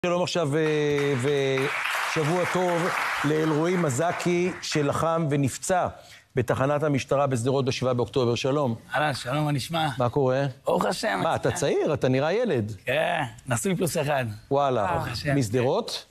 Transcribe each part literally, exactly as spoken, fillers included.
שלום עכשיו ושבוע טוב לאלרועי מזקי שלחם ונפצע בתחנת המשטרה בשדרות בשבעה באוקטובר. שלום. אהלן, שלום, מה נשמע? מה קורה? ברוך השם. מה, אתה צעיר? אתה נראה ילד. כן, נשוי פלוס אחד. וואלה. משדרות?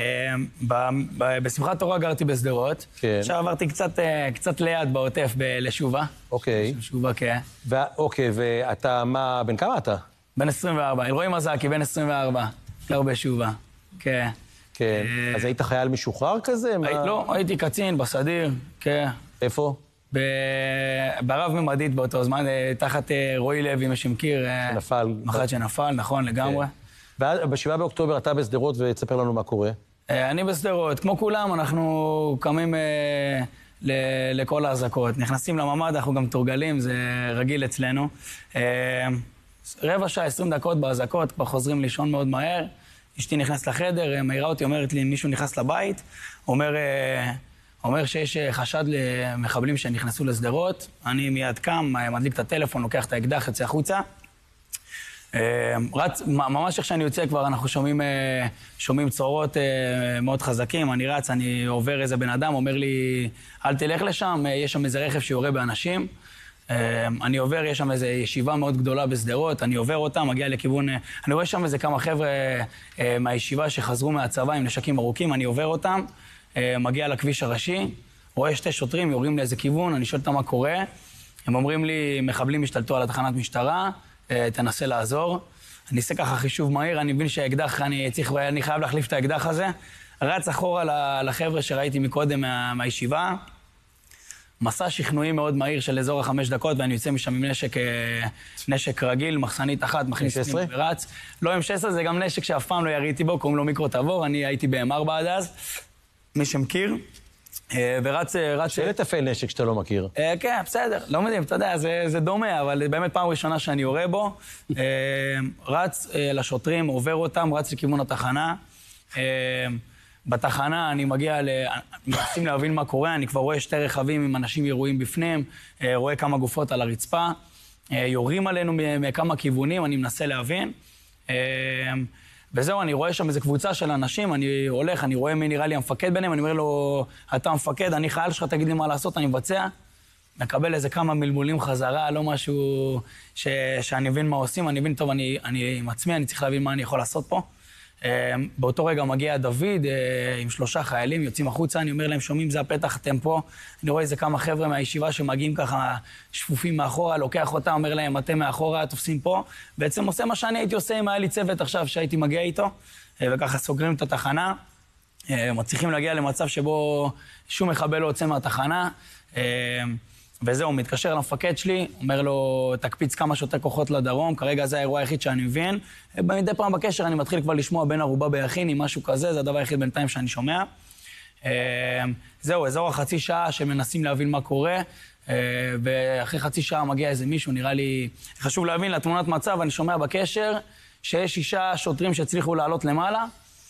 בשמחת תורה גרתי בשדרות. כן. עכשיו עברתי קצת ליד בעוטף לשובה. אוקיי. שובה, כן. אוקיי, ואתה מה, בן כמה אתה? בן עשרים וארבע. אלרועי מזקי, בן עשרים וארבע. גר בשובה. כן. כן. אז היית חייל משוחרר כזה? לא, הייתי קצין בסדיר, כן. איפה? ברב ממדית באותו זמן, תחת רועי לוי, מי שמכיר. שנפל. מח"ט שנפל, נכון, לגמרי. בשבעה באוקטובר אתה בשדרות, ותספר לנו מה קורה. אני בשדרות. כמו כולם, אנחנו קמים לכל ההזקות. נכנסים לממ"ד, אנחנו גם מתורגלים, זה רגיל אצלנו. רבע שעה, עשרים דקות בהזקות, כבר חוזרים לישון מאוד מהר. אשתי נכנס לחדר, מעירה אותי, אומרת לי, מישהו נכנס לבית, אומר, אומר שיש חשד למחבלים שנכנסו לשדרות, אני מיד קם, מדליק את הטלפון, לוקח את האקדח, יוצא החוצה. רץ, ממש איך שאני יוצא כבר, אנחנו שומעים, שומעים צורות מאוד חזקים, אני רץ, אני עובר איזה בן אדם, אומר לי, אל תלך לשם, יש שם איזה רכב שיורה באנשים. אני עובר, יש שם איזו ישיבה מאוד גדולה בשדרות, אני עובר אותה, מגיע לכיוון, אני רואה שם איזה כמה חבר'ה מהישיבה שחזרו מהצבא עם נשקים ארוכים, אני עובר אותם, מגיע לכביש הראשי, רואה שתי שוטרים, יורים לאיזה כיוון, אני שואל אותם מה קורה, הם אומרים לי, מחבלים השתלטו על התחנת משטרה, תנסה לעזור. אני אעשה ככה חישוב מהיר, אני מבין שהאקדח, אני, צריך, אני חייב להחליף את האקדח הזה, רץ אחורה לחבר'ה שראיתי מקודם מה, מהישיבה, מסע שכנועי מאוד מהיר של אזור החמש דקות, ואני יוצא משם עם נשק, נשק רגיל, מחסנית אחת, מכניס פנימה ורץ. לא עם שש עשרה, זה גם נשק שאף פעם לא יריתי בו, קוראים לו מיקרו תבור, אני הייתי ב-אם ארבע עד אז, מי שמכיר. ורץ, רץ... שאלה תפל נשק שאתה לא מכיר. כן, בסדר, לא מדהים, אתה יודע, זה, זה דומה, אבל באמת פעם ראשונה שאני יורה בו. רץ לשוטרים, עובר אותם, רץ לכיוון התחנה. בתחנה אני מגיע, מנסים להבין מה קורה, אני כבר רואה שתי רכבים עם אנשים ירויים בפנים, רואה כמה גופות על הרצפה, יורים עלינו מכמה כיוונים, אני מנסה להבין. וזהו, אני רואה שם איזו קבוצה של אנשים, אני הולך, אני רואה מי נראה לי המפקד ביניהם, אני אומר לו, אתה המפקד, אני חייל שלך, תגיד לי מה לעשות, אני מבצע. מקבל איזה כמה מלמולים חזרה, לא משהו ש... שאני מבין מה עושים, אני מבין, טוב, אני, אני עם עצמי, אני צריך להבין מה אני יכול לעשות פה. באותו רגע מגיע דוד עם שלושה חיילים, יוצאים החוצה, אני אומר להם, שומעים, זה הפתח, אתם פה. אני רואה איזה כמה חבר'ה מהישיבה שמגיעים ככה שפופים מאחורה, לוקח אותם, אומר להם, אתם מאחורה, תופסים פה. בעצם עושה מה שאני הייתי עושה אם היה לי צוות עכשיו שהייתי מגיע איתו, וככה סוגרים את התחנה. מצליחים להגיע למצב שבו שום מחבל לא יוצא מהתחנה. וזהו, מתקשר למפקד שלי, אומר לו, תקפיץ כמה שיותר כוחות לדרום, כרגע זה האירוע היחיד שאני מבין. מדי פעם בקשר אני מתחיל כבר לשמוע בין ערובה ביחיני, משהו כזה, זה הדבר היחיד בינתיים שאני שומע. זהו, אזור החצי שעה שמנסים להבין מה קורה, ואחרי חצי שעה מגיע איזה מישהו, נראה לי, חשוב להבין, לתמונת מצב, אני שומע בקשר שיש שישה שוטרים שהצליחו לעלות למעלה,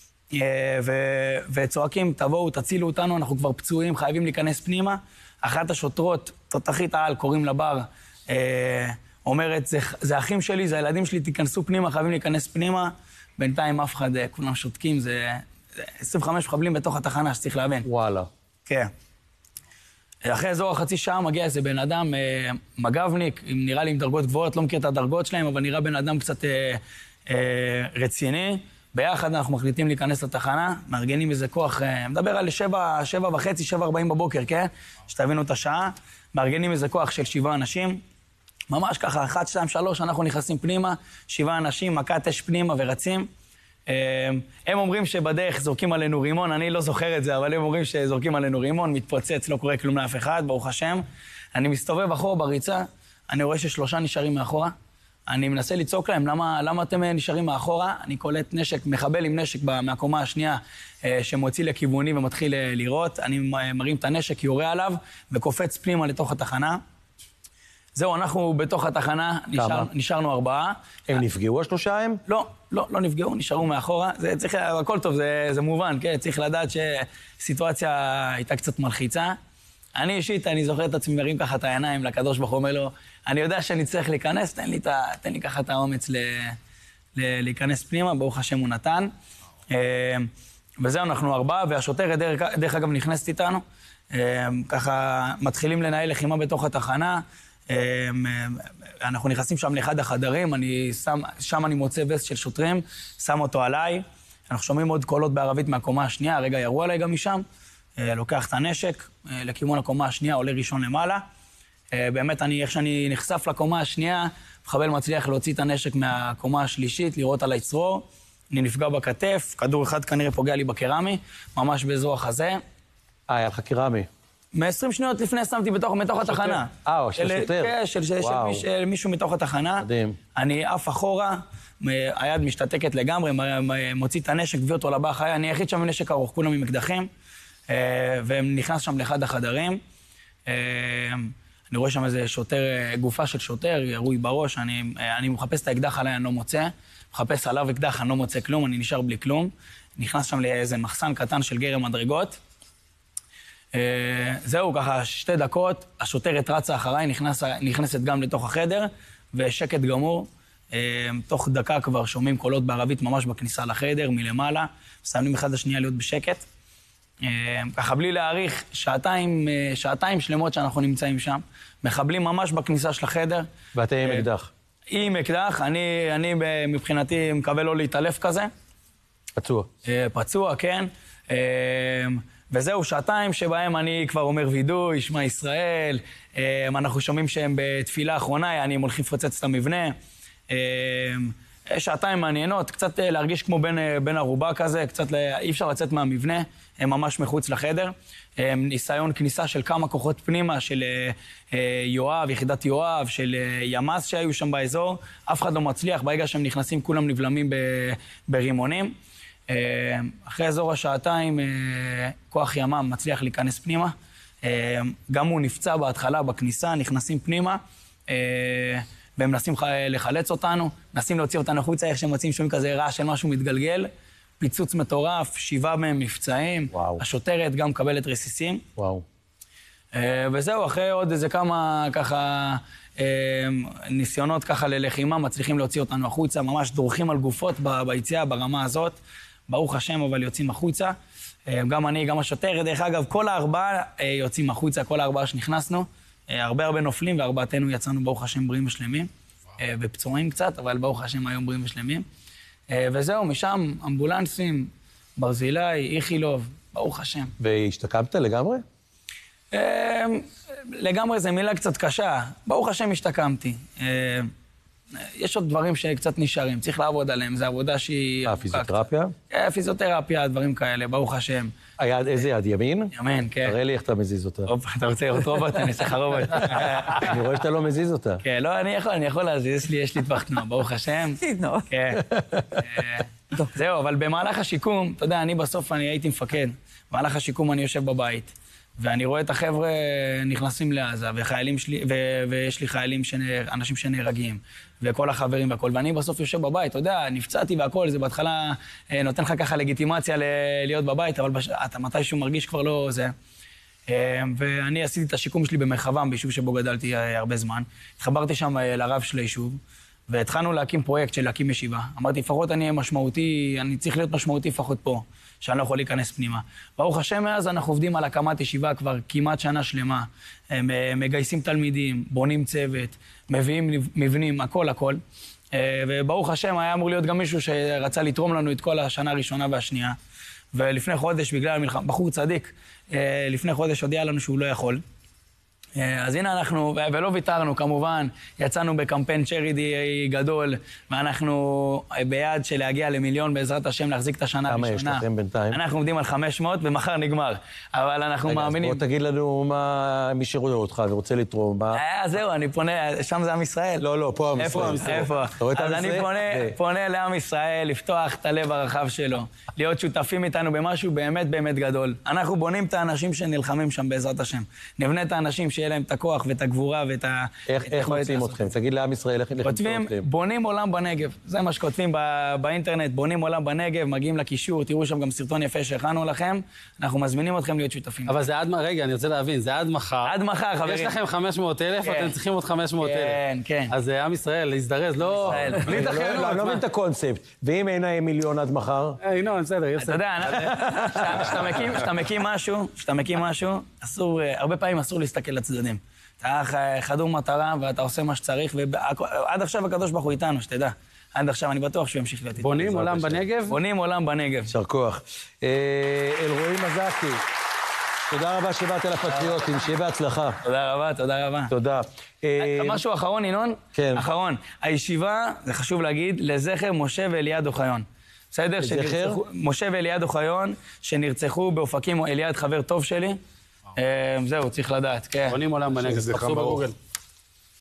וצועקים, תבואו, תצילו אותנו, אנחנו כבר פצועים, חייבים להיכנס פנימה. אחת השוטרות, תותחית העל, קוראים לבר, אומרת, זה, זה אחים שלי, זה הילדים שלי, תיכנסו פנימה, חייבים להיכנס פנימה. בינתיים אף אחד, כולם שותקים, זה, זה עשרים וחמישה מחבלים בתוך התחנה שצריך להבין. וואלה. כן. אחרי אזור החצי שעה מגיע איזה בן אדם, מג"בניק, נראה לי עם דרגות גבוהות, לא מכיר את הדרגות שלהם, אבל נראה בן אדם קצת אה, אה, רציני. ביחד אנחנו מחליטים להיכנס לתחנה, מארגנים איזה כוח, מדבר על שבע, שבע וחצי, שבע ארבעים בבוקר, כן? שתבינו את השעה. מארגנים איזה כוח של שבעה אנשים. ממש ככה, אחת, שתיים, שלוש, אנחנו נכנסים פנימה, שבעה אנשים, מכת אש פנימה ורצים. הם אומרים שבדרך זורקים עלינו רימון, אני לא זוכר את זה, אבל הם אומרים שזורקים עלינו רימון, מתפוצץ, לא קורה כלום לאף אחד, ברוך השם. אני מסתובב אחורה בריצה, אני רואה ששלושה נשארים מאחורה. אני מנסה לצעוק להם, למה, למה אתם נשארים מאחורה? אני קולט נשק, מחבל עם נשק מהקומה השנייה שמוציא לכיווני ומתחיל לראות. אני מרים את הנשק, יורה עליו וקופץ פנימה לתוך התחנה. זהו, אנחנו בתוך התחנה, נשאר, נשארנו ארבעה. הם נפגעו השלושה הם? לא, לא, לא נפגעו, נשארו מאחורה. זה צריך, הכל טוב, זה, זה מובן, כן? צריך לדעת שסיטואציה הייתה קצת מלחיצה. אני אישית, אני זוכר את עצמי, מרים ככה את העיניים לקדוש ברוך הוא, אומר לו, אני יודע שאני צריך להיכנס, תן לי, תן לי ככה את האומץ ל, ל, להיכנס פנימה, ברוך השם הוא נתן. וזהו, אנחנו ארבעה, והשוטרת דרך, דרך אגב נכנסת איתנו. ככה מתחילים לנהל לחימה בתוך התחנה. אנחנו נכנסים שם לאחד החדרים, אני שם, שם אני מוצא וסט של שוטרים, שם אותו עליי. אנחנו שומעים עוד קולות בערבית מהקומה השנייה, הרגע ירו עליי גם משם. לוקח את הנשק לכיוון הקומה השנייה, עולה ראשון למעלה. באמת, אני, איך שאני נחשף לקומה השנייה, מחבל מצליח להוציא את הנשק מהקומה השלישית, לראות על היצרור. אני נפגע בכתף, כדור אחד כנראה פוגע לי בקרמי, ממש באזור החזה. אה, היה לך קרמי. מ-עשרים שניות לפני שמתי בתוך, מתוך התחנה. אה, של שוטר. כן, של, של, מיש, של מישהו מתוך התחנה. מדהים. אני עף אחורה, היד משתתקת לגמרי, מוציא את הנשק, מביא אותו לבא חיי. אני היחיד שם עם נשק ארוך, כולם עם אקדחים, ונכנס שם לאחד החדרים. אני רואה שם איזה שוטר, גופה של שוטר, ירוי בראש, אני, אני מחפש את האקדח עליי, אני לא מוצא. מחפש עליו אקדח, אני לא מוצא כלום, אני נשאר בלי כלום. נכנס שם לאיזה מחסן קטן של גרם מדרגות. זהו, ככה שתי דקות, השוטרת רצה אחריי, נכנס, נכנסת גם לתוך החדר, ושקט גמור. תוך דקה כבר שומעים קולות בערבית ממש בכניסה לחדר, מלמעלה, מסיימים אחד לשנייה להיות בשקט. ככה בלי להאריך, שעתיים, שעתיים שלמות שאנחנו נמצאים שם, מחבלים ממש בכניסה של החדר. ואתה עם אקדח? עם אקדח, אני, אני מבחינתי מקווה לא להתעלף כזה. פצוע. פצוע, כן. וזהו, שעתיים שבהם אני כבר אומר וידוי, שמע ישראל, אנחנו שומעים שהם בתפילה האחרונה, אני הולכים לפוצץ את המבנה. שעתיים מעניינות, קצת להרגיש כמו בן, בן ערובה כזה, קצת אי אפשר לצאת מהמבנה, הם ממש מחוץ לחדר. ניסיון כניסה של כמה כוחות פנימה, של יואב, יחידת יואב, של ימ"ס שהיו שם באזור, אף אחד לא מצליח, ברגע שהם נכנסים כולם נבלמים ברימונים. אחרי אזור השעתיים, כוח ימ"מ מצליח להיכנס פנימה. גם הוא נפצע בהתחלה בכניסה, נכנסים פנימה, והם מנסים לחלץ אותנו, מנסים להוציא אותנו החוצה, איך שהם מוצאים שומעים כזה רעש של משהו מתגלגל, פיצוץ מטורף, שבעה מהם נפצעים, וואו. השוטרת גם מקבלת רסיסים. וואו. וזהו, אחרי עוד איזה כמה ככה ניסיונות ככה ללחימה, מצליחים להוציא אותנו החוצה, ממש דורכים על גופות ביציאה ברמה הזאת, ברוך השם, אבל יוצאים החוצה. גם אני, גם השוטרת, דרך אגב, כל הארבעה יוצאים החוצה, כל הארבעה שנכנסנו. הרבה הרבה נופלים, וארבעתנו יצאנו, ברוך השם, בריאים ושלמים. ופצועים קצת, אבל ברוך השם, היום בריאים ושלמים. וזהו, משם אמבולנסים, ברזילי, איכילוב, ברוך השם. והשתקמת לגמרי? לגמרי זו מילה קצת קשה. ברוך השם השתקמתי. יש עוד דברים שקצת נשארים, צריך לעבוד עליהם, זו עבודה שהיא... אה, פיזיותרפיה? כן, פיזיותרפיה, דברים כאלה, ברוך השם. היד, איזה יד? ימין? ימין, כן. תראה לי איך אתה מזיז אותה. הופה, אתה רוצה לראות רובוט? אני אעשה לך רובוט. אני רואה שאתה לא מזיז אותה. כן, לא, אני יכול, אני יכול להזיז, יש לי טווח תנועה, ברוך השם. תנועה. כן. זהו, אבל במהלך השיקום, אתה יודע, אני בסוף אני הייתי מפקד. במהלך השיקום אני יושב בבית. ואני רואה את החבר'ה נכנסים לעזה, וחיילים שלי, ו, ויש לי חיילים, שנהר, אנשים שנהרגים, וכל החברים והכל, ואני בסוף יושב בבית, אתה יודע, נפצעתי והכל, זה בהתחלה נותן לך ככה לגיטימציה ל- להיות בבית, אבל בש... אתה מתישהו מרגיש כבר לא זה. ואני עשיתי את השיקום שלי במרחבם, ביישוב שבו גדלתי הרבה זמן. התחברתי שם לרב של היישוב, והתחלנו להקים פרויקט של להקים ישיבה. אמרתי, לפחות אני אהיה משמעותי, אני צריך להיות משמעותי לפחות פה, שאני לא יכול להיכנס פנימה. ברוך השם, מאז אנחנו עובדים על הקמת ישיבה כבר כמעט שנה שלמה. הם מגייסים תלמידים, בונים צוות, מביאים מבנים, הכל הכל. וברוך השם, היה אמור להיות גם מישהו שרצה לתרום לנו את כל השנה הראשונה והשנייה. ולפני חודש, בגלל המלחמה, בחור צדיק, לפני חודש הודיע לנו שהוא לא יכול. אז הנה אנחנו, ולא ויתרנו כמובן, יצאנו בקמפיין צ'ריטי גדול, ואנחנו ביד של להגיע למיליון בעזרת השם להחזיק את השנה הראשונה. כמה יש לכם בינתיים? אנחנו עומדים על חמש מאות ומחר נגמר, אבל אנחנו מאמינים... רגע, אז בוא תגיד לנו מה, מי שרואה אותך ורוצה לתרום, מה... אה, זהו, אני פונה, שם זה עם ישראל. לא, לא, פה עם ישראל. איפה? איפה? אתה רואה את עם ישראל? אז אני פונה, פונה לעם ישראל, לפתוח את הלב הרחב שלו, להיות שותפים איתנו במשהו באמת באמת גדול. אנחנו בונים את האנשים שנלחמים שם בעזרת השם. נבנה את האנשים שיהיה שיהיה להם את הכוח ואת הגבורה ואת ה... איך מוצאים אתכם? תגיד לעם ישראל, איך למצוא אתכם? כותבים, בונים עולם בנגב. זה מה שכותבים באינטרנט, בונים עולם בנגב, מגיעים לקישור, תראו שם גם סרטון יפה שהכנו לכם, אנחנו מזמינים אתכם להיות שותפים. אבל זה עד, רגע, אני רוצה להבין, זה עד מחר. עד מחר, חברים. יש לכם חמש מאות אלף, אתם צריכים עוד חמש מאות אלף. כן, כן. אז עם ישראל, להזדרז, לא... בלי תחיינות. אני לא מבין את הקונספט. ואם אין מיליון עד מחר? ינון, בסדר, יפה. אתה יודע, כשאתה מקים משהו, כשאתה מקים משהו, אסור, הרבה פעמים אסור להסתכל לצדדים. אתה חדור מטרה ואתה עושה מה שצריך, ועד עכשיו הקדוש ברוך הוא איתנו, שתדע. עד עכשיו אני בטוח שהוא ימשיך להיות איתנו. בונים עולם בנגב? בונים עולם בנגב. יישר כוח. אלרועי מזקי, תודה רבה שבאת לפטריוטים, שיהיה בהצלחה. תודה רבה, תודה רבה. תודה. משהו אחרון, ינון? כן. אחרון. הישיבה, זה חשוב להגיד, לזכר משה ואליעד אוחיון. בסדר? לזכר? משה ואליעד אוחיון, שנרצחו באופקים, אליעד חבר טוב שלי. זהו, צריך לדעת, כן. בונים עולם בנגב, תחפשו בגוגל.